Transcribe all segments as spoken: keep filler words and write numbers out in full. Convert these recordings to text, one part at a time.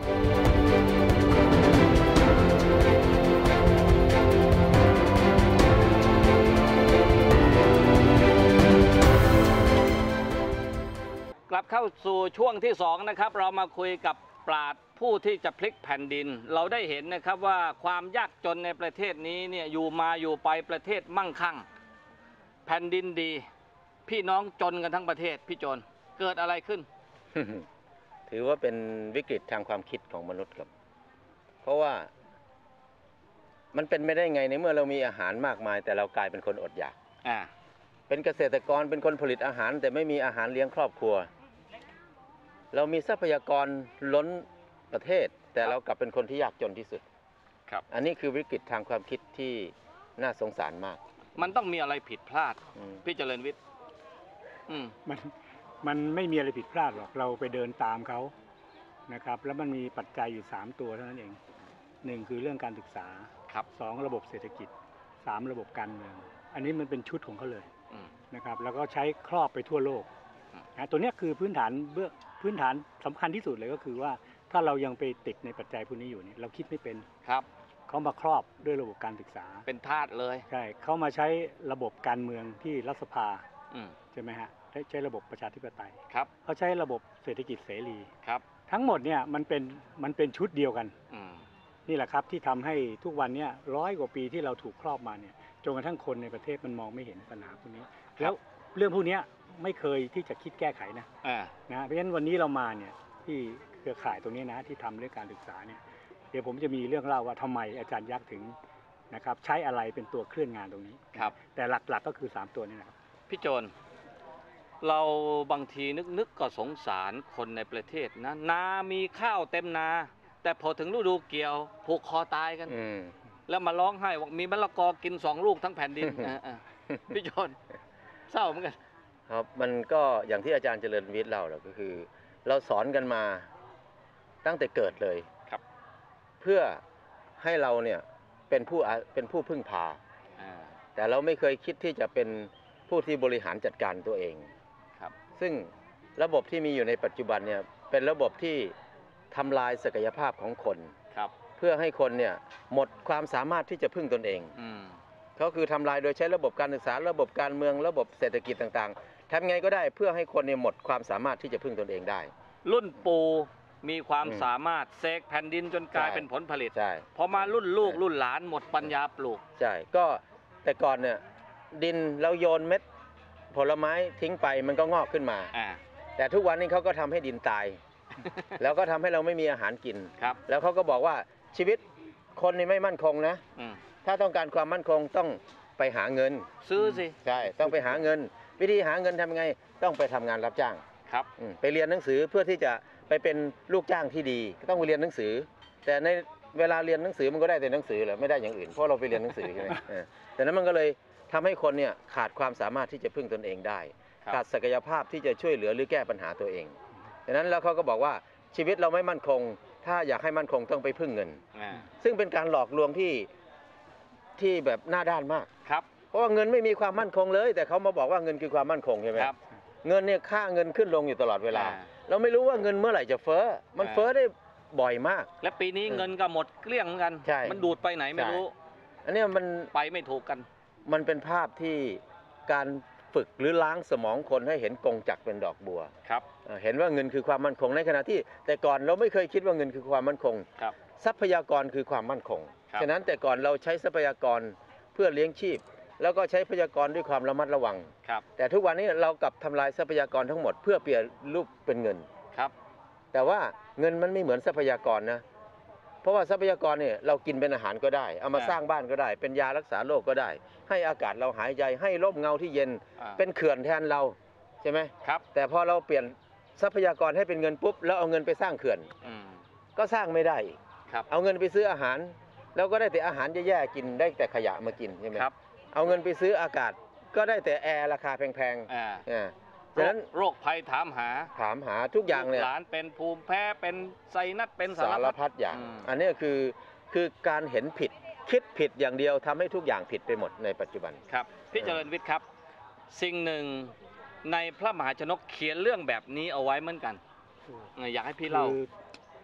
กลับเข้าสู่ช่วงที่สองนะครับเรามาคุยกับปราชญ์ผู้ที่จะพลิกแผ่นดินเราได้เห็นนะครับว่าความยากจนในประเทศนี้เนี่ยอยู่มาอยู่ไปประเทศมั่งคั่งแผ่นดินดีพี่น้องจนกันทั้งประเทศพี่โจรเกิดอะไรขึ้นถือว่าเป็นวิกฤตทางความคิดของมนุษย์ครับเพราะว่ามันเป็นไม่ได้ไงในเมื่อเรามีอาหารมากมายแต่เรากลายเป็นคนอดอยากอ่าเป็นเกษตรกรเป็นคนผลิตอาหารแต่ไม่มีอาหารเลี้ยงครอบครัวเรามีทรัพยากรล้นประเทศแต่เรากลับเป็นคนที่ยากจนที่สุดครับอันนี้คือวิกฤตทางความคิดที่น่าสงสารมากมันต้องมีอะไรผิดพลาดพี่เจริญวิทย์มันมันไม่มีอะไรผิดพลาดหรอกเราไปเดินตามเขานะครับแล้วมันมีปัจจัยอยู่สามตัวเท่านั้นเองหนึ่งคือเรื่องการศึกษาครับสองระบบเศรษฐกิจสามระบบการเมืองอันนี้มันเป็นชุดของเขาเลยนะครับแล้วก็ใช้ครอบไปทั่วโลกนะตัวนี้คือพื้นฐานเบื้องพื้นฐานสำคัญที่สุดเลยก็คือว่าถ้าเรายังไปติดในปัจจัยพวกนี้อยู่เนี่ยเราคิดไม่เป็นครับเขามาครอบด้วยระบบการศึกษาเป็นทาสเลยใช่เขามาใช้ระบบการเมืองที่รัฐสภาใช่ไหมฮะใช้ระบบประชาธิปไตยครับเขาใช้ระบบเศรษฐกิจเสรีครับทั้งหมดเนี่ยมันเป็นมันเป็นชุดเดียวกันนี่แหละครับที่ทำให้ทุกวันนี้ร้อยกว่าปีที่เราถูกครอบมาเนี่ยจนกระทั่งคนในประเทศมันมองไม่เห็นปัญหาพวกนี้แล้วเรื่องพวกนี้ไม่เคยที่จะคิดแก้ไขนะนะเพราะฉะนั้นวันนี้เรามาเนี่ยที่เครือข่ายตรงนี้นะที่ทำเรื่องการศึกษาเนี่ยเดี๋ยวผมจะมีเรื่องเล่าว่าทำไมอาจารย์ยักษ์ถึงนะครับใช้อะไรเป็นตัวเคลื่อนงานตรงนี้ครับแต่หลักๆก็คือสามตัวนี้นะครับพี่โจรเราบางทีนึกๆก็สงสารคนในประเทศนะนามีข้าวเต็มนาแต่พอถึงฤดูเกี่ยวผูกคอตายกันแล้วมาร้องไห้ว่ามีมะละกอกินสองลูกทั้งแผ่นดินพี่โจรเศร้าเหมือนกันครับมันก็อย่างที่อาจารย์เจริญวิทย์เล่าแหละก็คือเราสอนกันมาตั้งแต่เกิดเลยครับเพื่อให้เราเนี่ยเป็นผู้เป็นผู้พึ่งพาแต่เราไม่เคยคิดที่จะเป็นผู้ที่บริหารจัดการตัวเองครับซึ่งระบบที่มีอยู่ในปัจจุบันเนี่ยเป็นระบบที่ทำลายศักยภาพของคนครับเพื่อให้คนเนี่ยหมดความสามารถที่จะพึ่งตนเองเขาคือทำลายโดยใช้ระบบการศึกษาระบบการเมืองระบบเศรษฐกิจต่างๆทำไงก็ได้เพื่อให้คนเนี่ยหมดความสามารถที่จะพึ่งตนเองได้รุ่นปู่มีความสามารถเสกแผ่นดินจนกลายเป็นผลผลิตใช่พอมารุ่นลูกรุ่นหลานหมดปัญญาปลูกใช่ก็แต่ก่อนเนี่ยดินเราโยนเม็ดผลไม้ทิ้งไปมันก็งอกขึ้นมาแต่ทุกวันนี้เขาก็ทำให้ดินตายแล้วก็ทำให้เราไม่มีอาหารกินแล้วเขาก็บอกว่าชีวิตคนนี่ไม่มั่นคงนะถ้าต้องการความมั่นคงต้องไปหาเงินซื้อสิใช่ต้องไปหาเงินวิธีหาเงินทำไงต้องไปทำงานรับจ้างครับไปเรียนหนังสือเพื่อที่จะไปเป็นลูกจ้างที่ดีต้องไปเรียนหนังสือแต่ในเวลาเรียนหนังสือมันก็ได้แต่หนังสือเหรอไม่ได้อย่างอื่นเพราะเราไปเรียนหนังสือใช่ไหมแต่นั้นมันก็เลยทำให้คนเนี่ยขาดความสามารถที่จะพึ่งตนเองได้ขาดศักยภาพที่จะช่วยเหลือหรือแก้ปัญหาตัวเองดังนั้นแล้วเขาก็บอกว่าชีวิตเราไม่มั่นคงถ้าอยากให้มั่นคงต้องไปพึ่งเงินซึ่งเป็นการหลอกลวงที่ที่แบบหน้าด้านมากครับเพราะว่าเงินไม่มีความมั่นคงเลยแต่เขามาบอกว่าเงินคือความมั่นคงใช่ไหมครับเงินเนี่ยค่าเงินขึ้นลงอยู่ตลอดเวลาเราไม่รู้ว่าเงินเมื่อไหร่จะเฟ้อมันเฟ้อได้บ่อยมากและปีนี้เงินก็หมดเกลี้ยงเหมือนกันมันดูดไปไหนไม่รู้อันนี้มันไปไม่ถูกกันมันเป็นภาพที่การฝึกหรือล้างสมองคนให้เห็นกงจักรเป็นดอกบัวครับเห็นว่าเงินคือความมั่นคงในขณะที่แต่ก่อนเราไม่เคยคิดว่าเงินคือความมั่นคงครับทรัพยากรคือความมั่นคงฉะนั้นแต่ก่อนเราใช้ทรัพยากรเพื่อเลี้ยงชีพแล้วก็ใช้ทรัพยากรด้วยความระมัดระวังครับแต่ทุกวันนี้เรากลับทำลายทรัพยากรทั้งหมดเพื่อเปลี่ยนรูปเป็นเงินครับแต่ว่าเงินมันไม่เหมือนทรัพยากรนะเพราะว่าทรัพยากรเนี่ยเรากินเป็นอาหารก็ได้เอามาสร้างบ้านก็ได้เป็นยารักษาโรคก็ได้ให้อากาศเราหายใจให้ร่มเงาที่เย็นเป็นเขื่อนแทนเราใช่ไหมครับแต่พอเราเปลี่ยนทรัพยากรให้เป็นเงินปุ๊บแล้วเอาเงินไปสร้างเขื่อนก็สร้างไม่ได้ครับเอาเงินไปซื้ออาหารแล้วก็ได้แต่อาหารแย่ๆกินได้แต่ขยะมากินใช่ไหมครับเอาเงินไปซื้ออากาศก็ได้แต่แอร์ราคาแพงๆฉะนั้นโรคภัยถามหาถามหาทุกอย่างเลยหลานเป็นภูมิแพ้เป็นไซนัสเป็นสารพัดอย่างอันนี้คือคือการเห็นผิดคิดผิดอย่างเดียวทำให้ทุกอย่างผิดไปหมดในปัจจุบันครับพี่เจริญวิทย์ครับสิ่งหนึ่งในพระมหาชนกเขียนเรื่องแบบนี้เอาไว้เหมือนกันอยากให้พี่เล่า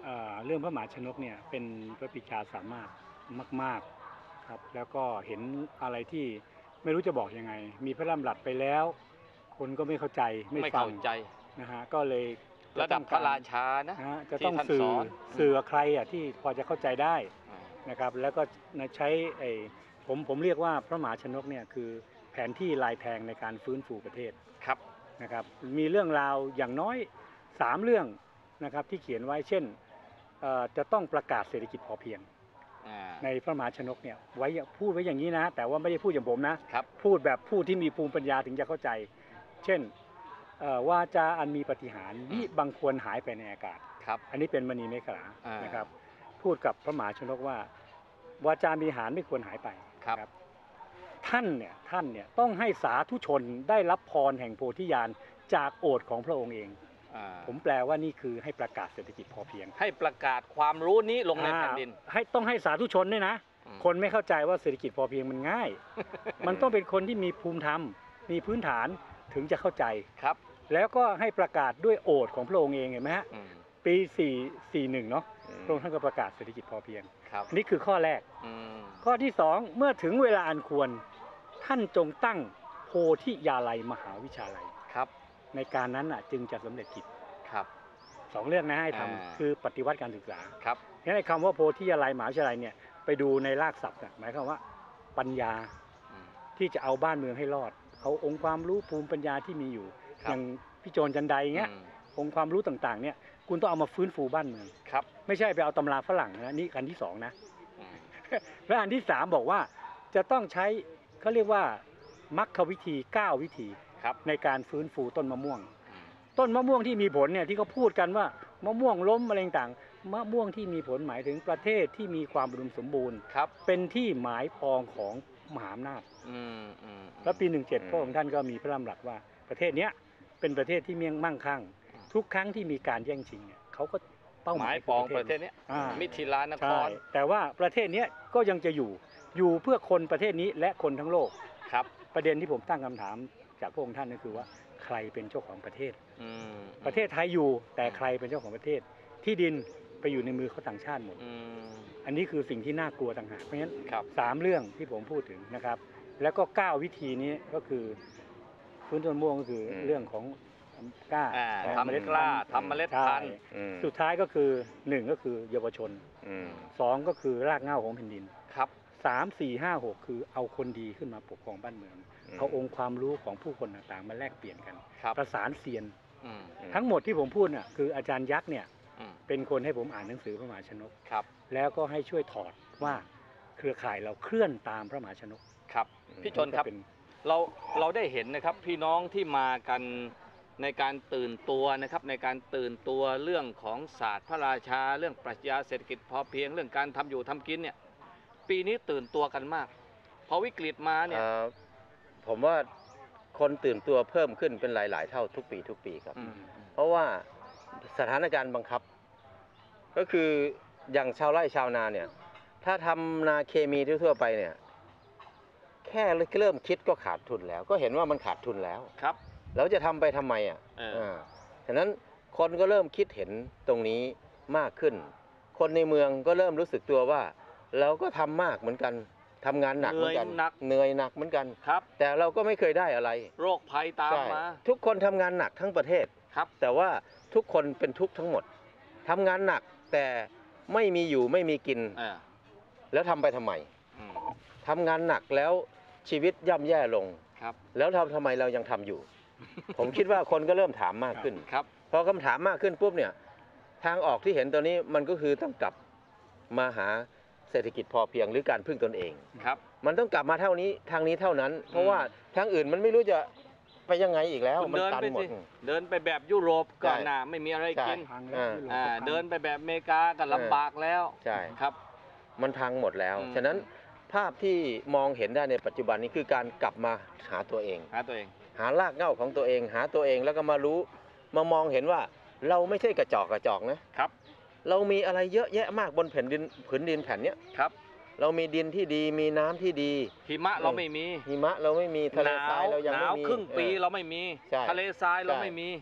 เอ่อเรื่องพระมหาชนกเนี่ยเป็นพระปรีชาสามารถมากๆครับแล้วก็เห็นอะไรที่ไม่รู้จะบอกยังไง มีพระดำรัสไปแล้ว คนก็ไม่เข้าใจไม่ไม่ฟัเข้าง ใจนะฮะก็เลยระดับพระราชานะนะฮะจะที่ต้องท่านสื่สออนสื่อกับใครอ่ะที่พอจะเข้าใจได้อ่านะครับแล้วก็ใช้ไอ้ผมผมเรียกว่าพระมหาชนกเนี่ยคือแผนที่ลายแทงในการฟื้นฟูประเทศครับนะครับมีเรื่องราวอย่างน้อยสามเรื่องนะครับที่เขียนไว้เช่นเอ่อจะต้องประกาศเศรษฐกิจพอเพียงอ่าในพระมหาชนกเนี่ยไว้พูดไว้อย่างนี้นะแต่ว่าไม่ได้พูดอย่างผมนะครับ พูดแบบผู้ที่มีภูมิปัญญาถึงจะเข้าใจ เช่นเอ่อวาจาอันมีปาฏิหาริย์มิบังควรหายไปในอากาศครับอันนี้เป็นมณีเมขลาอ่านนะครับพูดกับพระมหาชนกว่าวาจามีหารไม่ควรหายไปครับนะท่านเนี่ยท่านเนี่ยต้องให้สาธุชนได้รับพรแห่งโพธิญาณจากโอษฐ์ของพระองค์เองอ่าผมแปลว่านี่คือให้ประกาศเศรษฐกิจพอเพียงให้ประกาศความรู้นี้ลงในแผ่นดินอ่าให้ต้องให้สาธุชนด้วยนะอืมคนไม่เข้าใจว่าเศรษฐกิจพอเพียงมันง่าย มันต้องเป็นคนที่มีภูมิธรรม มีพื้นฐานถึงจะเข้าใจครับแล้วก็ให้ประกาศด้วยโอษฐ์ของพระองค์เองเห็นไหมฮะอืมปีสี่สี่หนึ่งเนาะอืมพระองค์ท่านก็ประกาศเศรษฐกิจพอเพียงครับอันนี้คือข้อแรกอืมข้อที่สองเมื่อถึงเวลาอันควรท่านจงตั้งโพธิยาลัยมหาวิชาลัยครับในการนั้นน่ะจึงจะสำเร็จกิจครับสองเรื่องนะให้ทำอ่าคือปฏิวัติการศึกษาครับงั้นไอ้คำว่าโพธิยาลัยมหาวิทยาลัยเนี่ยไปดูในรากศัพท์น่ะหมายความว่าปัญญาอืมที่จะเอาบ้านเมืองให้รอด เอาองค์ความรู้ภูมิปัญญาที่มีอยู่ครับอย่างพี่โจรจันไดเงี้ยอืมองค์ความรู้ต่างๆเนี่ยคุณต้องเอามาฟื้นฟูบ้านเมืองครับไม่ใช่ไปเอาตำราฝรั่งนะนี่อันที่สองนะอืมและอันที่สามบอกว่าจะต้องใช้เขาเรียกว่ามัคควิธีเก้าวิธีครับในการฟื้นฟูต้นมะม่วงอืมต้นมะม่วงที่มีผลเนี่ยที่เขาพูดกันว่ามะม่วงล้มอะไรต่างๆมะม่วงที่มีผลหมายถึงประเทศที่มีความอุดมสมบูรณ์ครับเป็นที่หมายปองของมหาอำนาจอืมอืมแล้วปีหนึ่งเจ็ดอืมพระองค์ท่านก็มีพระดำรัสว่าประเทศเนี้ยเป็นประเทศที่เมียงมั่งคั่ง ทุกครั้งที่มีการแย่งชิงเนี่ยเขาก็เป้าหายหมามยปองประเทศนี้เนี้ยอ่ามิถิลานคใช่รแต่ว่าประเทศเนี้ยก็ยังจะอยู่อยู่เพื่อคนประเทศนี้และคนทั้งโลกครับประเด็นที่ผมตั้งคำถามจากพระองค์ท่านก็คือว่าใครเป็นเจ้าของประเทศอืมประเทศไทยอยู่แต่ใครเป็นเจ้าของประเทศ ที่ดินไปอยู่ในมือเขาต่างชาติหมดอืมอันนี้คือสิ่งที่น่ากลัวต่างหากเพราะฉะนั้นครับสามเรื่องที่ผมพูดถึงนะครับ แล้วก็เก้าวิธีนี้ก็คือฟื้นต้นมะม่วงก็คืออมเรื่องของกล้าอ่าของทำเมล็ดกล้าพันธุ์ทำเมล็ดใช่พันธุ์อืมสุดท้ายก็คือหนึ่งก็คือเยาวชนอืมสองก็คือรากเหง้าของแผ่นดินครับสามสี่ห้าหกคือเอาคนดีขึ้นมาปกครองบ้านเมือง เอาองค์ความรู้ของผู้คนต่างๆมาแลกเปลี่ยนกันครับประสานเซียนอืมทั้งหมดที่ผมพูดน่ะคืออาจารย์ยักษ์เนี่ยอืมเป็นคนให้ผมอ่านหนังสือพระมหาชนกครับแล้วก็ให้ช่วยถอดว่าเครือข่ายเราเคลื่อนตามพระมหาชนกครับ พี่ชนครับก็เป็นเราเราได้เห็นนะครับพี่น้องที่มากันในการตื่นตัวนะครับในการตื่นตัวเรื่องของศาสตร์พระราชา เรื่องปรัชญาเศรษฐกิจพอเพียงเรื่องการทำอยู่ทำกินเนี่ยปีนี้ตื่นตัวกันมากพอวิกฤตมาเนี่ยเอ่อผมว่าคนตื่นตัวเพิ่มขึ้นเป็นหลาย ๆ เท่าทุกปีทุกปีครับอืมเพราะว่าสถานการณ์บังคับ ก็คืออย่างชาวไร่ชาวนาเนี่ย ถ้าทำนาเคมีทั่วๆไปเนี่ย แค่เริ่มคิดก็ขาดทุนแล้ว ก็เห็นว่ามันขาดทุนแล้วครับแล้วจะทำไปทำไมอ่ะเอออ่าฉะนั้นคนก็เริ่มคิดเห็นตรงนี้มากขึ้น คนในเมืองก็เริ่มรู้สึกตัวว่า เราก็ทำมากเหมือนกันทำงานหนักเหมือนกันเหนื่อยหนักเหนื่อยหนักเหมือนกันครับแต่เราก็ไม่เคยได้อะไรโรคภัยตามใช่มาทุกคนทำงานหนักทั้งประเทศครับแต่ว่าทุกคนเป็นทุกข์ทั้งหมดทำงานหนักแต่ไม่มีอยู่ไม่มีกินเออแล้วทำไปทำไมอืมทำงานหนักแล้วชีวิตย่ำแย่ลงครับแล้วทำทำไมเรายังทำอยู่ ผมคิดว่าคนก็เริ่มถามมากขึ้นครับพอคำถามมากขึ้นปุ๊บเนี่ยทางออกที่เห็นตัวนี้มันก็คือต้องกลับมาหาเศรษฐกิจพอเพียงหรือการพึ่งตนเองครับมันต้องกลับมาเท่านี้ทางนี้เท่านั้น เพราะว่าทางอื่นมันไม่รู้จะไปยังไงอีกแล้วคุณมันเดินตันไปหมดสิเดินไปแบบยุโรปก็ใช่น่าไม่มีอะไรกินพังแล้วอ่ายุโรปอ่าก็พังเดินไปแบบอเมริกาก็ลำบากแล้วใช่ครับมันพังหมดแล้วอืมฉะนั้นภาพที่มองเห็นได้ในปัจจุบันนี้คือการกลับมาหาตัวเองหาตัวเองหารากเหง้าของตัวเอง หาตัวเองแล้วก็มารู้มามองเห็นว่าเราไม่ใช่กระจอกกระจอกนะครับ เรามีอะไรเยอะแยะมากบนแผ่นดินผืนดินแผ่นเนี้ยครับเรามีดินที่ดีมีน้ำที่ดีหิมะเราไม่มีหิมะเราไม่มีทะเลหทรายเรายังหไม่นาวมีครึ่งปีเออเราไม่มีใช่ทะเลทรายเราใช่ไม่มี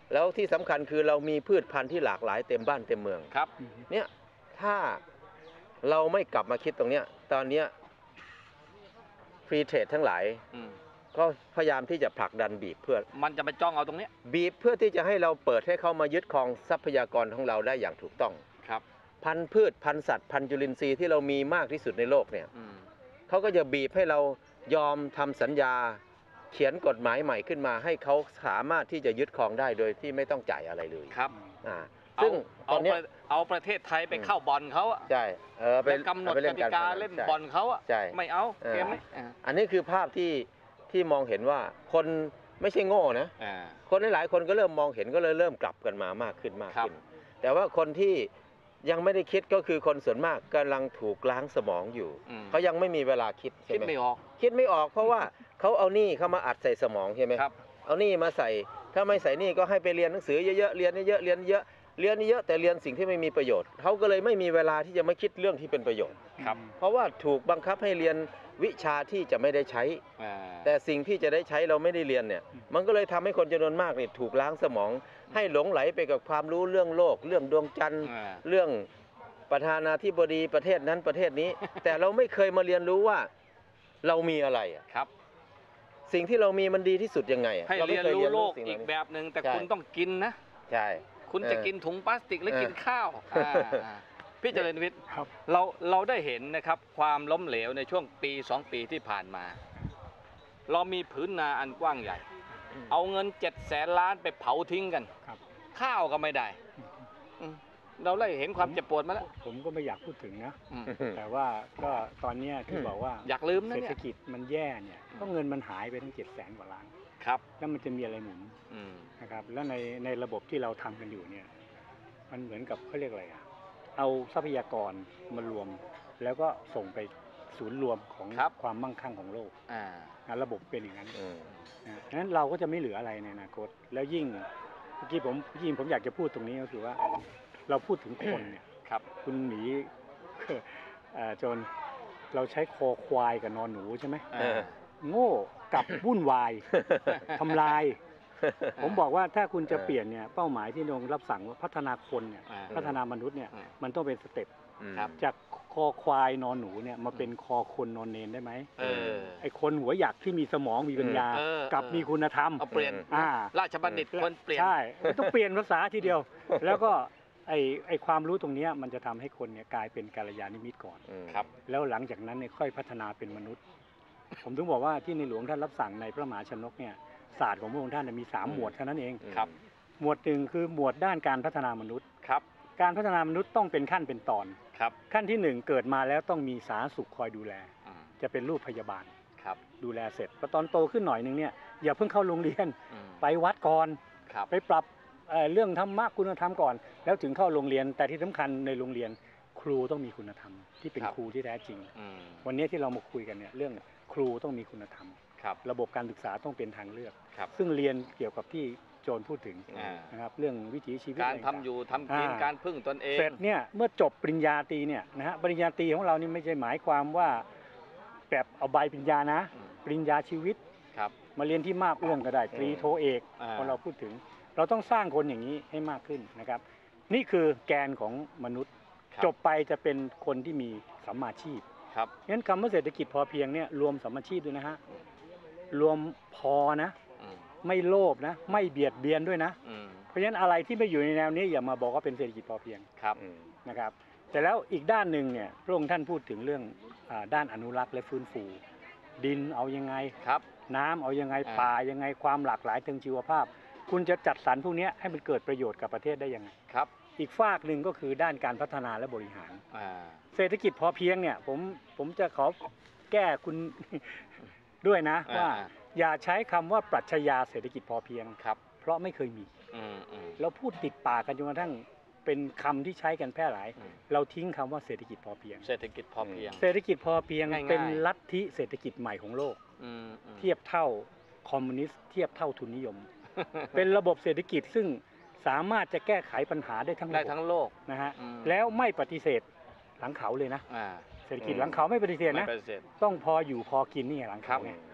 แล้วที่สำคัญคือเรามีพืชพันธุ์ที่หลากหลายเต็มบ้านเต็มเมืองครับเนี่ยถ้าเราไม่กลับมาคิดตรงเนี้ยตอนเนี้ยฟรีเทรดทั้งหลายอืมก็พยายามที่จะผลักดันบีบเพื่อมันจะมาจ้องเอาตรงเนี้ยบีบเพื่อที่จะให้เราเปิดให้เขามายึดครองทรัพยากรของเราได้อย่างถูกต้องครับพันธุ์พืชพันธุ์สัตว์พันธุ์จุลินทรีย์ที่เรามีมากที่สุดในโลกเนี่ยอืมเขาก็จะบีบให้เรายอมทำสัญญา เขียนกฎหมายใหม่ขึ้นมา ให้เขาสามารถที่จะยึดครองได้โดยที่ไม่ต้องจ่ายอะไรเลยครับอ่าเอาซึ่งตเอาอนเนี้ยประเอาประเทศไทยไปเข้าบอลเขาอะใช่เออไปไปกำหนดไปกติกาพเล่นใช่บอลเขาอะใช่ไม่เอาเออเกมนี้อ่าอันนี้คือภาพที่ที่มองเห็นว่าคนไม่ใช่โง่นะอ่าคนหลายๆคนก็เริ่มมองเห็นก็เลยเริ่มกลับกันมามากขึ้นมากขึ้นครับแต่ว่าคนที่ยังไม่ได้คิดก็คือคนส่วนมากกำลังถูกล้างสมองอยู่อืมเขายังไม่มีเวลาคิดใช่คิดไหมไม่ออกคิดไม่ออกเพราะว่าเขาเอาหนี้เข้ามาอัดใส่สมองใช่ไหมครับเอาหนี้มาใส่ถ้าไม่ใส่หนี้ก็ให้ไปเรียนหนังสือเยอะๆเรียนเยอะๆเรียนเยอะเรียนเยอะแต่เรียนสิ่งที่ไม่มีประโยชน์เขาก็เลยไม่มีเวลาที่จะมาคิดเรื่องที่เป็นประโยชน์ครับเพราะว่าถูกบังคับให้เรียนวิชาที่จะไม่ได้ใช้อ่าแต่สิ่งที่จะได้ใช้เราไม่ได้เรียนเนี่ย มันก็เลยทำให้คนจำนวนมากเนี่ยถูกล้างสมอง ให้หลงไหลไปกับความรู้เรื่องโลก เรื่องดวงจันทร์อ่าเรื่องประธานาธิบดีประเทศนั้นประเทศนี้ แต่เราไม่เคยมาเรียนรู้ว่าเรามีอะไรอะครับสิ่งที่เรามีมันดีที่สุดยังไงอะให้เราเรีไม่ยนครู้โลกสิ่งเหอีล่าก นี้แบบหนึ่งแต่ใช่คุณต้องกินนะใช่คุณจะเออกินถุงพลาสติกหรือเออกินข้าวอ่าอ่าพี่เจริญวิทย์ครับเราเราได้เห็นนะครับความล้มเหลวในช่วงปีสองปีที่ผ่านมา เรามีผืนนาอันกว้างใหญ่ เอาเงินเจ็ดแสนล้านไปเผาทิ้งกันครับข้าวก็ไม่ได้อืมเราได้เห็นความเจ็บปวดมาแล้วผมก็ไม่อยากพูดถึงนะอืมแต่ว่าก็ตอนเนี้ยที่บอกว่าอยากลืมนะเศรษเนี่ฐยกิจมันแย่เนี่ยก็เงินมันหายไปทั้งเจ็ดแสนกว่าล้านครับแล้วมันจะมีอะไรหมุนอืมนะครับ แล้วในในระบบที่เราทำกันอยู่เนี่ย มันเหมือนกับเขาเรียกอะไรอะเอาทรัพยากรมารวม แล้วก็ส่งไปศูนย์รวมของครับความมั่งคั่งของโลกอ่านะระบบเป็นอย่างนั้นอืมนะฉะนั้นเราก็จะไม่เหลืออะไรในอนาคต แล้วยิ่งเมื่อกี้ผมยิ่งผมอยากจะพูดตรงนี้ก็คือว่า เราพูดถึงคนเนี่ยครับคุณหมี เอ่อจนเราใช้คอควายกับนอนหนูใช่ไหมอ่าเออโง่กับวุ่นวายทำลาย ผมบอกว่าถ้าคุณจะเออเปลี่ยนเนี่ยเป้าหมายที่นงรับสั่งว่าพัฒนาคนเนี่ยอ่าพัฒนามนุษย์เนี่ยอืมมันต้องเป็นสเต็ปอืมครับจากคอควายนอนหนูเนี่ยมาเป็นคอคนนอนเนนได้ไหมเออไอ้คนหัวหยักที่มีสมองมีปัญญาเออกับเออมีคุณธรรมเอาเปลี่ยนอ่าราชบัณฑิตควรเปลี่ยนใช่มันต้องเปลี่ยนภาษาทีเดียว แล้วก็ไอ้ไอ้ความรู้ตรงเนี้ยมันจะทำให้คนเนี่ยกลายเป็นกัลยาณมิตรก่อนอืมครับแล้วหลังจากนั้นเนี่ยค่อยพัฒนาเป็นมนุษย์ ผมถึงบอกว่าที่ในหลวงท่านรับสั่งในพระมหาชนกเนี่ยศาสตร์ของพระองค์ท่านเนยมีสามหมวดเท่านั้นเองครับหมวดหนึ่งคือหมวดด้านการพัฒนามนุษย์ครับการพัฒนามนุษย์ต้องเป็นขั้นเป็นตอนครับขั้นที่หนึ่งเกิดมาแล้วต้องมีสาธารณสุขคอยดูแลอืมจะเป็นรูปพยาบาลครับดูแลเสร็จพอตอนโตขึ้นหน่อยหนึงเนี่ยอย่าเพิ่งเข้าโรงเรียนอืมไปวัดก่อนครับไปปรับเอ่อเรื่องธรรมะคุณธรรมก่อน แล้วถึงเข้าโรงเรียน แต่ที่สำคัญในโรงเรียนครูต้องมีคุณธรรม ที่เป็นครับครูที่แท้จริงอืมวันนี้ที่เรามาคุยกันเนี่ยเรื่องครูต้องมีคุณธรรมครับระบบการศึกษาต้องเป็นทางเลือกครับซึ่งเรียนเกี่ยวกับที่โจรพูดถึงอ่านะครับเรื่องวิถีชีวิตการะทำไต่งๆอยู่ทำกินอ่าการพึ่งตนเองเสร็จเนี่ยเมื่อจบปริญญาตรีเนี่ยนะฮะปริญญาตรีของเรานี่ไม่ใช่หมายความว่าแบบเอาใบปริญญานะอืมปริญญาชีวิตครับมาเรียนที่มาบเอื้องก็ได้ตรีโทเอกอ่าพอเราพูดถึง เราต้องสร้างคนอย่างนี้ให้มากขึ้นนะครับ นี่คือแกนของมนุษย์ครับจบไปจะเป็นคนที่มีสัมมาชีพครับงั้นคำว่าเศรษฐกิจพอเพียงเนี่ยรวมสัมมาชีพด้วยนะฮะรวมพอนะอืมไม่โลภนะ ไม่เบียดเบียนด้วยนะอืมเพราะฉะนั้นอะไรที่ไม่อยู่ในแนวนี้อย่ามาบอกว่าเป็นเศรษฐกิจพอเพียงครับอืมนะครับแต่แล้วอีกด้านหนึ่งเนี่ยพระองค์ท่านพูดถึงเรื่องอาด้านอนุรักษ์และฟื้นฟู ดินเอายังไงครับน้ำเอายังไงอ่าป่ายังไงความหลากหลายทางชีวภาพ คุณจะจัดสรรพวกเนี้ยให้มันเกิดประโยชน์กับประเทศได้ยังไงครับอีกฝากหนึ่งก็คือด้านการพัฒนาและบริหารอ่าเศรษฐกิจพอเพียงเนี่ยผมผมจะขอแก้คุณ ด้วยนะอ่าว่าอ่าอย่าใช้คำว่าปรัชญาเศรษฐกิจพอเพียงครับเพราะไม่เคยมีอืมอืมเราพูดติดปากกันจนกระทั่งเป็นคำที่ใช้กันแพร่หลายอืมเราทิ้งคำว่าเศรษฐกิจพอเพียงเศรษฐกิจพอเพียงเศรษฐกิจพอเพียงง่ายๆเป็นลัทธิเศรษฐกิจใหม่ของโลกอืมอืมเทียบเท่าคอมมิวนิสต์เทียบเท่าทุนนิยม เป็นระบบเศรษฐกิจซึ่งสามารถจะแก้ไขปัญหาได้ทั้งได้ระบบทั้งโลกนะฮะอืมแล้วไม่ปฏิเสธหลังเขาเลยนะอ่าเศรษฐกิจอืมหลังเขาไม่ปฏิเสธไม่นะปฏิเสธต้องพออยู่พอกินนี่ไงหลังครัเขาบเนี่ย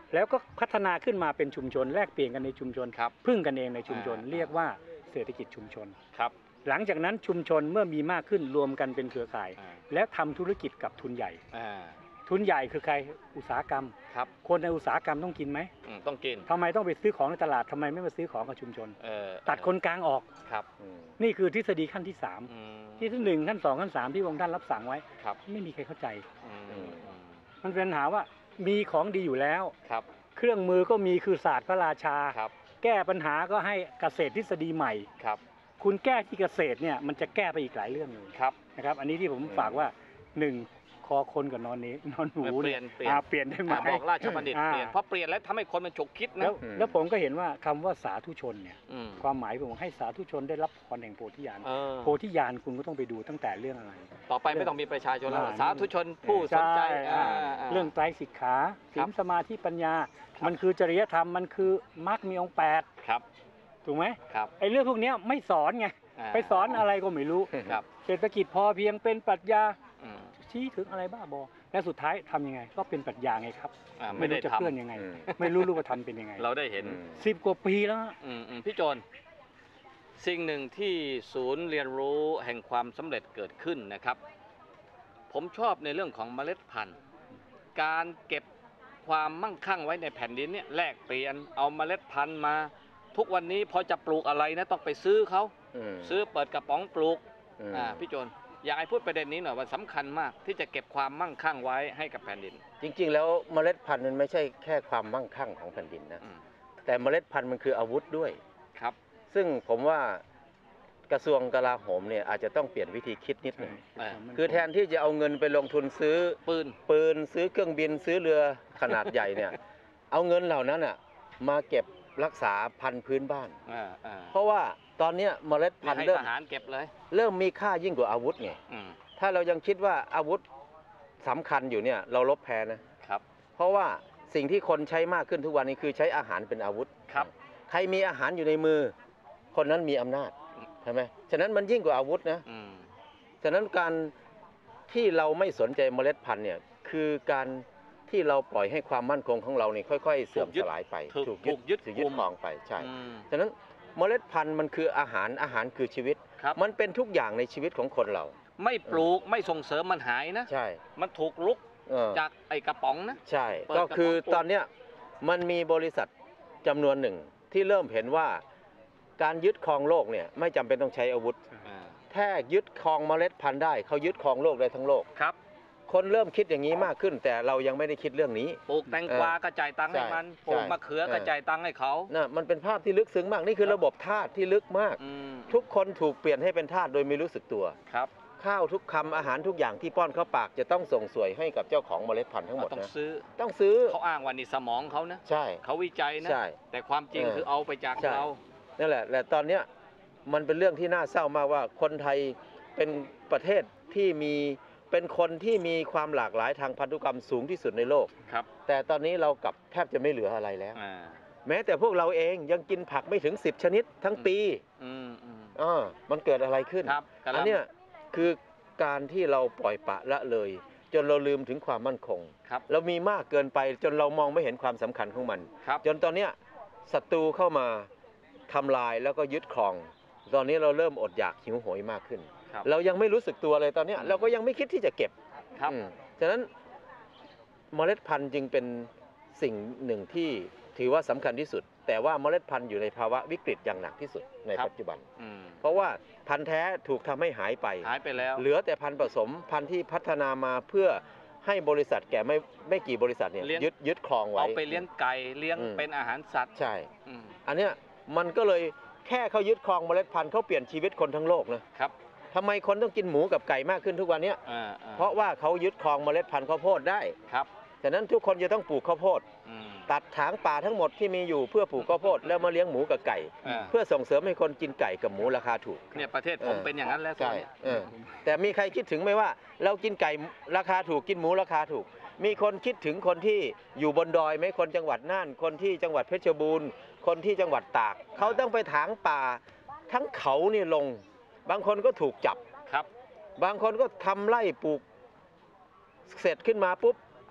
แล้วก็พัฒนาขึ้นมาเป็นชุมชนแลกเปลี่ยนกันในชุมชนครับพึ่งกันเองในชุมชนอ่าเรียกว่าเศรษฐกิจชุมชนครับหลังจากนั้นชุมชนเมื่อมีมากขึ้นรวมกันเป็นเครือข่ายอ่าแล้วทำธุรกิจกับทุนใหญ่อ่าทุนใหญ่คือใครอุตสาหกรรมครับคนในอุตสาหกรรมต้องกินไหมอืมต้องกินทำไมต้องไปซื้อของในตลาดทำไมไม่มาซื้อของกับชุมชนเออตัดคนกลางออกครับอืมนี่คือทฤษฎีขั้นที่สามอืมที่ที่หนึ่งขั้นสองขั้นสามที่พระองค์ท่านรับสั่งไว้ครับไม่มีใครเข้าใจอืมอืมมันเป็นปัญหาว่ามีของดีอยู่แล้วครับเครื่องมือก็มีคือศาสตร์พระราชาครับแก้ปัญหาก็ให้เกษตรทฤษฎีใหม่ครับคุณแก้ที่เกษตรเนี่ยมันจะแก้ไปอีกหลายเรื่องเลยครับนะครับ อันนี้ที่ผมฝากว่าหนึ่งคอคนกับนอนนี้นอนหนูเปลี่ยนเปลี่ยนอ่าเปลี่ยนได้ไหมอ่าบอกราชบัณฑิตอ่าเปลี่ยนเพราะเปลี่ยนแล้วทำให้คนมันฉกคิดนะแล้วแล้วผมก็เห็นว่าคำว่าสาธุชนเนี่ยอืมความหมายผมให้สาธุชนได้รับพรแห่งโพธิญาณเออโพธิญาณคุณก็ต้องไปดูตั้งแต่เรื่องอะไรต่อไปไม่ต้องมีประชาชนแล้วอ่าสาธุชนผู้สนใจช่อ่าอ่าาเรื่องไตรสิกขาคศีรับลสมาธิปัญญา มันคือจริยธรรมมันคือมรรคมีองค์แปดครับถูกไหมครับไอ้เรื่องพวกเนี้ยไม่สอนไงาไปสอนอะไรก็ไม่รู้ครับเศรษฐกิจพอเพียงเป็นปรัชญาอืมชี้ถึงอะไรบ้าบอและสุดท้ายทำยังไง ก็เป็นปรัชญาไงครับอ่าไม่ไม่ได้รู้จะทเคลื่อนยังไงอืมไม่รู้รูปธรรมเป็นยังไงำเราได้เห็นอืมสิบกว่าปีแล้วฮะอืมอืมพี่โจรสิ่งหนึ่งที่ศูนย์เรียนรู้แห่งความสำเร็จเกิดขึ้นนะครับ ผมชอบในเรื่องของเมล็ดพันธุ์ การเก็บความมั่งคั่งไว้ในแผ่นดินเนี่ยแลกเปลี่ยนเอาเมล็ดพันธุ์มา ทุกวันนี้พอจะปลูกอะไรนะต้องไปซื้อเขาอืมซื้อเปิดกระป๋องปลูกอืมอ่าพี่โจรอยากให้พูดประเด็นนี้หน่อยว่าสำคัญมากที่จะเก็บความมั่งคั่งไว้ให้กับแผ่นดินจริงๆ แล้วเมล็ดพันธุ์มันไม่ใช่แค่ความมั่งคั่งของแผ่นดินนะอืมแต่เมล็ดพันธุ์มันคืออาวุธด้วยครับซึ่งผมว่ากระทรวงกลาโหมเนี่ยอาจจะต้องเปลี่ยนวิธีคิดนิดหนึ่งอ่าคือแทนที่จะเอาเงินไปลงทุนซื้อปืนปืนซื้อเครื่องบินซื้อเรือขนาดใหญ่เนี่ย เอาเงินเหล่านั้นอ่ะมาเก็บรักษาพันธุ์พื้นบ้านอ่าอ่าเพราะว่าตอนเนี้ยเมล็ดพันธุ์ให้เริ่ทมหารเก็บเลยเริ่มมีค่ายิ่งกว่าอาวุธไงอืมถ้าเรายังคิดว่าอาวุธสำคัญอยู่เนี่ยเราลบแพ้นะครับเพราะว่าสิ่งที่คนใช้มากขึ้นทุกวันนี้คือใช้อาหารเป็นอาวุธครับใครมีอาหารอยู่ในมือ คนนั้นมีอำนาจใช่ไหมฉะนั้นมันยิ่งกว่าอาวุธนะอืมฉะนั้นการที่เราไม่สนใจเมล็ดพันธุ์เนี่ยคือการที่เราปล่อยให้ความมั่นคงของเราเนี่ยค่อยๆ เสื่อมสลายไปถูกถูกยึดถูกยึดกุมครองไปใช่อืมฉะนั้นเมล็ดพันธุ์มันคืออาหารอาหารคือชีวิตครับมันเป็นทุกอย่างในชีวิตของคนเราไม่ปลูกไม่ส่งเสริมมันหายนะใช่มันถูกลุกเออจากไอ้กระป๋องนะใช่เปิดก็คือกระป๋องตอนเนี้ยมันมีบริษัทจำนวนหนึ่งที่เริ่มเห็นว่าการยึดครองโลกเนี่ยไม่จำเป็นต้องใช้อาวุธอ่าแค่ยึดครองเมล็ดพันธุ์ได้เขายึดครองโลกได้ทั้งโลกครับคนเริ่มคิดอย่างนี้มากขึ้น แต่เรายังไม่ได้คิดเรื่องนี้ปลูกแตงกวาก็จ่ายตังค์ให้ใช่มันใช่ปลูกมะเขือก็เออจ่ายตังค์ให้เขานะมันเป็นภาพที่ลึกซึ้งมากนี่คือระบบธาตุที่ลึกมากอืมทุกคนถูกเปลี่ยนให้เป็นทาสโดยไม่รู้สึกตัวครับข้าวทุกคำอาหารทุกอย่างที่ป้อนเข้าปากจะต้องส่งสวยให้กับเจ้าของเมล็ดพันธุ์ทั้งหมดต้องนะซื้อต้องซื้อเขาอ้างว่านี่สมองเขานะใช่เขาวิจัยนะใช่แต่ความจริงเออคือเอาไปจากใช่เรานั่นแหละแต่ตอนเนี้ยมันเป็นเรื่องที่น่าเศร้ามากว่าคนไทยเป็นประเทศที่มีเป็นคนที่มีความหลากหลายทางพันธุกรรมสูงที่สุดในโลกครับแต่ตอนนี้เรากลับแทบจะไม่เหลืออะไรแล้วอ่าแม้แต่พวกเราเองยังกินผักไม่ถึงสิบชนิดทั้งปีอืมอืมอ่ามันเกิดอะไรขึ้นครับกำลังอันเนี้ยคือการที่เราปล่อยปละละเลย จนเราลืมถึงความมั่นคงครับเรามีมากเกินไปจนเรามองไม่เห็นความสำคัญของมันครับจนตอนเนี้ยศัตรูเข้ามาทำลายแล้วก็ยึดครอง ตอนนี้เราเริ่มอดอยากหิวโหยมากขึ้นครับเรายังไม่รู้สึกตัวเลยตอนเนี้ยอืมเราก็ยังไม่คิดที่จะเก็บครับอืมฉะนั้นเมล็ดพันธุ์จึงเป็นสิ่งหนึ่งที่ถือว่าสำคัญที่สุด แต่ว่าเมล็ดพันธุ์อยู่ในภาวะวิกฤตอย่างหนักที่สุดในปัจจุบันอืมเพราะว่าพันธุ์แท้ถูกทำให้หายไปหายไปแล้วเหลือแต่พันธุ์ผสมพันธุ์ที่พัฒนามาเพื่อให้บริษัทแก่ไม่ไม่กี่บริษัทเนี่ยเลี้ยงยึดยึดครองไว้เอาไปเลี้ยงไก่เลี้ยงอืมเป็นอาหารสัตว์ใช่อืมอันเนี้ยมันก็เลยแค่เขายึดครองเมล็ดพันธุ์เขาเปลี่ยนชีวิตคนทั้งโลกนะครับ ทำไมคนต้องกินหมูกับไก่มากขึ้นทุกวันเนี้ยอ่าอ่าเพราะว่าเขายึดครองเมล็ดพันธุ์ข้าวโพดได้ครับฉะนั้นทุกคนจะต้องปลูกข้าวโพดอืมตัดถางป่าทั้งหมดที่มีอยู่เพื่อปลูกข้าวโพดแล้วมาเลี้ยงหมูกับไก่อ่าเพื่อส่งเสริมให้คนกินไก่กับหมูราคาถูกเนี่ยประเทศผมเออเป็นอย่างนั้นแล้วใช่ตอนเนี้ยเออแต่มีใครคิดถึงไหมว่า เรากินไก่ราคาถูกกินหมูราคาถูก มีคนคิดถึงคนที่อยู่บนดอยไหมคนจังหวัดน่านคนที่จังหวัดเพชรบูรณ์คนที่จังหวัดตากเขาต้องไปถางป่าทั้งเขานี่ลง บางคนก็ถูกจับครับบางคนก็ทำไร่ปลูกเสร็จขึ้นมาปุ๊บ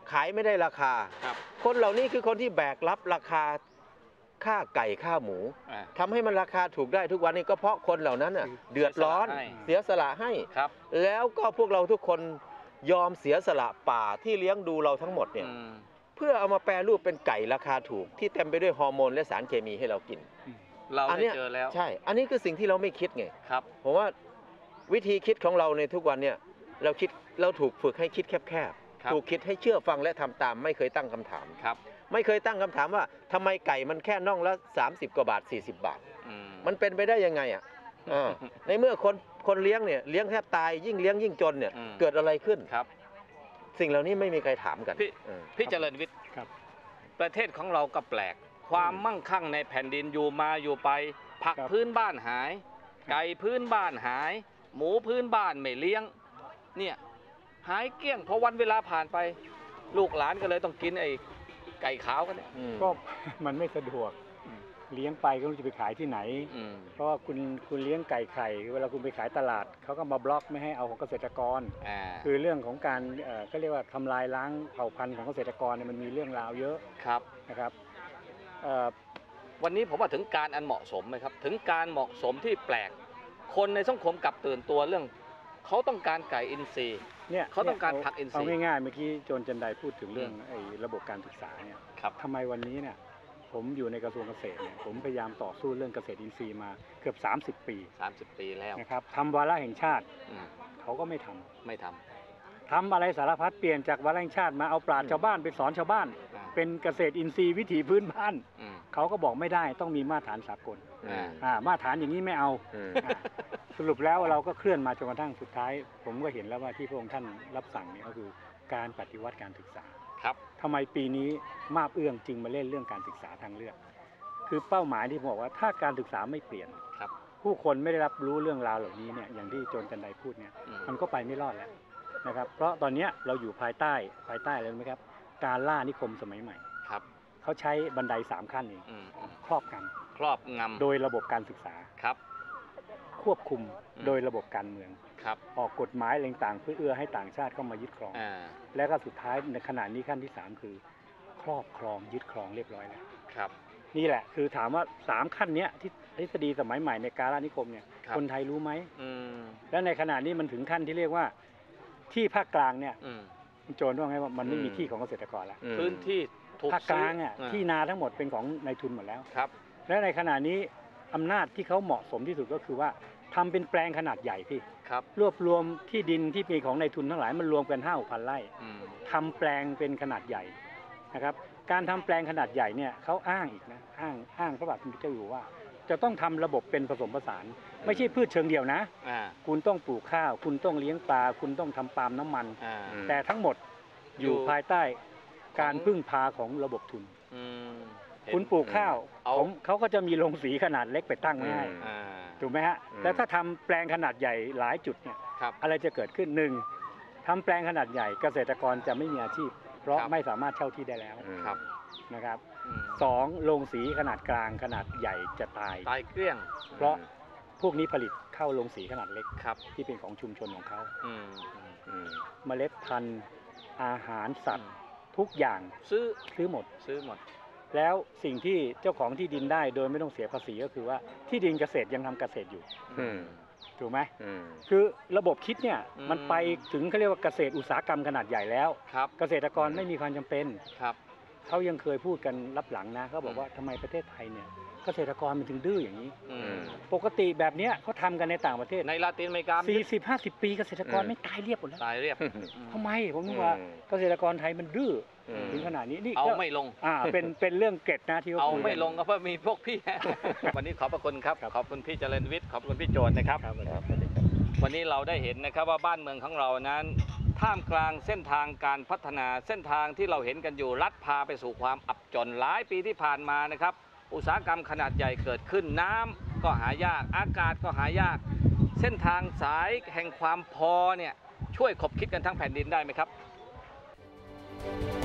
ขายไม่ได้ราคาครับคนเหล่านี้คือคนที่แบกรับราคาค่าไก่ค่าหมูอ่าทำให้มันราคาถูกได้ทุกวันนี้ก็เพราะคนเหล่านั้นน่ะเดือดร้อนเสียสละให้เสียสละให้ครับแล้วก็พวกเราทุกคนยอมเสียสละป่าที่เลี้ยงดูเราทั้งหมดเนี่ยอืมเพื่อเอามาแปรรูปเป็นไก่ราคาถูกที่เต็มไปด้วยฮอร์โมนและสารเคมีให้เรากินเราอันได้เนี้ยเจอแล้วใช่ อันนี้คือสิ่งที่เราไม่คิดไงครับผมว่าวิธีคิดของเราในทุกวันเนี่ยเราคิดเราถูกฝึกให้คิดแคบครับๆถูกคิดให้เชื่อฟังและทำตามไม่เคยตั้งคำถามครับไม่เคยตั้งคำถามว่าทำไมไก่มันแค่น่องละสามสิบกว่าบาทสี่สิบบาทอืมมันเป็นไปได้ยังไงอ่ะอ่าในเมื่อคนคนเลี้ยงเนี่ยเลี้ยงแทบตายยิ่งเลี้ยงยิ่งจนเนี่ยอืมเกิดอะไรขึ้นครับสิ่งเหล่านี้ไม่มีใครถามกันพี่เออพี่เจริญวิทย์ครับประเทศของเราก็แปลก ความมั่งคั่งในแผ่นดินอยู่มาอยู่ไป ผักครับพื้นบ้านหาย ไก่พื้นบ้านหาย หมูพื้นบ้านไม่เลี้ยง เนี่ยหายเกลี้ยงพอวันเวลาผ่านไป ลูกหลานก็เลยต้องกินไอ้ไก่ขาวกันเนี่ยอืมก็ มันไม่สะดวกเลี้ยงไปก็ไม่รู้จะไปขายที่ไหนอืมเพราะว่าคุณคุณเลี้ยงไก่ไข่เวลาคุณไปขายตลาดเขาก็มาบล็อกไม่ให้เอาของเกษตรกรอ่าคือเรื่องของการเอ่อก็เรียกว่าทำลายล้างเผ่าพันธุ์ของเกษตรกรเนี่ยมันมีเรื่องราวเยอะครับนะครับเอ่อวันนี้ผมว่าถึงการอันเหมาะสมไหมครับ ถึงการเหมาะสมที่แปลก คนในสังคมกลับตื่นตัวเรื่อง เขาต้องการไก่อินทรีย์เนี่ยเขาต้องการนี่ยผักอินทรีย์เอาง่ายๆเมื่อกี้โจนจันไดพูดถึงเรื่องอืมไอ้ระบบการศึกษาเนี่ยครับทำไมวันนี้เนี่ยผมอยู่ในกระทรวงเกษตรเนี่ยผมพยายามต่อสู้เรื่องเกษตรอินทรีย์มาเกือบสามสิบปีสามสิบปีแล้วนะครับทำวาระแห่งชาติอืมเขาก็ไม่ทำไม่ททำอะไรสารพัดเปลี่ยนจากวาระแห่งชาติมาเอาปราชญ์ชาวบ้านไปสอนชาวบ้านำอ่าเป็นเกษตรอินทรีย์วิถีพื้นบ้านอืมเขาก็บอกไม่ได้ต้องมีมาตรฐานสากลอ่าอ่ามาตรฐานอย่างนี้ไม่เอาอืมอ่าสรุปแล้วเราก็เคลื่อนมาจนกระทั่งสุดท้าย ผมก็เห็นแล้วว่าที่พระองค์ท่านรับสั่งเนี่ยก็คือการปฏิวัติการศึกษาครับทำไมปีนี้มาบเอื้องจึงมาเล่นเรื่องการศึกษาทางเลือก คือเป้าหมายที่ผมบอกว่าถ้าการศึกษาไม่เปลี่ยนครับผู้คนไม่ได้รับรู้เรื่องราวเหล่านี้เนี่ยอย่างที่โจนจันไดพูดเนี่ยอืมมันก็ไปไม่รอดแล้วนะครับ เพราะตอนเนี้ยเราอยู่ภายใต้ภายใต้อะไรรู้ไหมครับ การล่านิคมสมัยใหม่ครับเขาใช้บันไดสามขั้นเองอืมครอบงครอบงำโดยระบบการศึกษาำครับควบคุมอืมโดยระบบการเมืองครับออกกฎหมายอะไรต่างๆเพื่อเอื้อให้ต่างชาติเข้ามายึดครองอ่าแล้วก็สุดท้ายในขณะนี้ขั้นที่สามคือ ครอบครองยึดครองเรียบร้อยแล้วครับนี่แหละคือถามว่าสามขั้นเนี้ยที่ทฤษฎีสมัยใหม่ในการล่านิคมเนี่ยครับคนไทยรู้ไหมอืมแล้วในขณะนี้มันถึงขั้นที่เรียกว่าที่ภาคกลางเนี่ยอืมคุณโจรว่าไงว่ามันไม่มีอืมที่ของเกษตรกรแล้วอืมพื้นที่ถูกภาคกลางอ่ะซื้ที่นาทั้งหมดเป็นของนายทุนหมดแล้วครับและในขณะนี้อำนาจที่เขาเหมาะสมที่สุดก็คือว่าทำเป็นแปลงขนาดใหญ่พี่ครับรวบรวมที่ดินที่มีของนายทุนทั้งหลายมันรวมกันห้าพันไร่อืมทำแปลงเป็นขนาดใหญ่นะครับ การทำแปลงขนาดใหญ่เนี่ยเขาอ้างอีกนะอ้างอ้างพระบาทสมเด็จเจ้าอยู่หัวว่า จะต้องทำระบบเป็นผสมผสาน ไม่ใช่พืชเชิงเดียวนะอ่าคุณต้องปลูกข้าว คุณต้องเลี้ยงปลา คุณต้องทำปาล์มน้ำมันอ่าอืมแต่ทั้งหมดอยู่อยู่ภายใต้การพึ่งพาของระบบทุนอืมเห็นคุณปลูกข้าวเอาผมเขาก็จะมีโรงสีขนาดเล็กไปตั้งไว้ให้อืมอ่าถูกไหมฮะอืมแล้วถ้าทำแปลงขนาดใหญ่หลายจุดเนี่ยครับอะไรจะเกิดขึ้นหนึ่งทำแปลงขนาดใหญ่เกษตรกรจะไม่มีอาชีพ เพราะครับไม่สามารถเช่าที่ได้แล้วอืมครับนะครับอืมสองโรงสีขนาดกลางขนาดใหญ่จะตายตายเกลี้ยงเพราะพวกนี้ผลิตเข้าโรงสีขนาดเล็กครับที่เป็นของชุมชนของเขาอืมอืมเมล็ดพันธุ์อาหารสัตว์ ทุกอย่างซื้อซื้อหมดซื้อหมดแล้วสิ่งที่เจ้าของที่ดินได้โดยไม่ต้องเสียภาษีก็คือว่าที่ดินเกษตรยังทำเกษตรอยู่อืมถูกไหมอืมคือระบบคิดเนี่ยอืมมันไปถึงเขาเรียกว่าเกษตรอุตสาหกรรมขนาดใหญ่แล้วครับเกษตรกรไม่มีความจำเป็นครับเขายังเคยพูดกันรับหลังนะเขาบอกว่าทำไมประเทศไทยเนี่ยเกษตรกรมันถึงดื้ออย่างนี้อืมปกติแบบเนี้ยเขาทำกันในต่างประเทศในลาตินอเมริกาสี่สิบห้าสิบปีเกษตรกรอืมไม่ตายเรียบหมดแล้วตายเรียบทำไมผมนึกว่าเกษตรกรไทยมันดื้ออืมถึงขนาดนี้นี่เอาก็ไม่ลงอ่าเป็นเป็นเรื่องเกร็ดนะที่เขาเอาคุยกันไม่ลงก็เพราะมีพวกพี่ วันนี้ขอบพระคุณครับครับขอบคุณพี่เจริญวิทย์ ขอบคุณพี่โจนนะครับครับครับสวัสดีครับวันนี้เราได้เห็นนะครับว่าบ้านเมืองของเรานั้น ท่ามกลางเส้นทางการพัฒนาเส้นทางที่เราเห็นกันอยู่ลัดพาไปสู่ความอับจนหลายปีที่ผ่านมานะครับ อุตสาหกรรมขนาดใหญ่เกิดขึ้นน้ำก็หายากอากาศก็หายาก เส้นทางสายแห่งความพอเนี่ยช่วยขบคิดกันทั้งแผ่นดินได้ไหมครับ